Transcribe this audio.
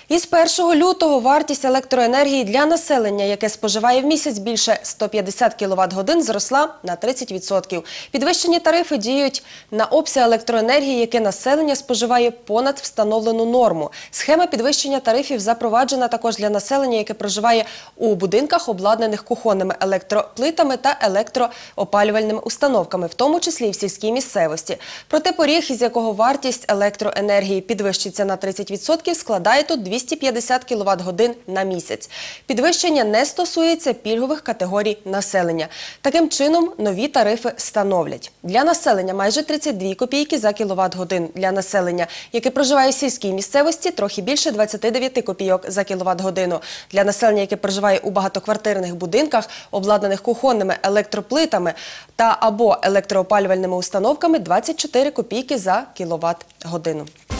Із 1 лютого вартість електроенергії для населення, яке споживає в місяць більше 150 кВт-годин, зросла на 30%. Підвищені тарифи діють на обсяг електроенергії, яке населення споживає понад встановлену норму. Схема підвищення тарифів запроваджена також для населення, яке проживає у будинках, обладнаних кухонними електроплитами та електроопалювальними установками, в тому числі і в сільській місцевості. Проте поріг, із якого вартість електроенергії підвищиться на 30%, складає тут 250 кВт-годин на місяць. Підвищення не стосується пільгових категорій населення. Таким чином, нові тарифи становлять. Для населення майже 32 копійки за кВт-годин. Для населення, яке проживає в сільській місцевості, трохи більше 29 копійок за кВт-годину. Для населення, яке проживає у багатоквартирних будинках, обладнаних кухонними електроплитами та або електроопалювальними установками, 24 копійки за кВт-годину.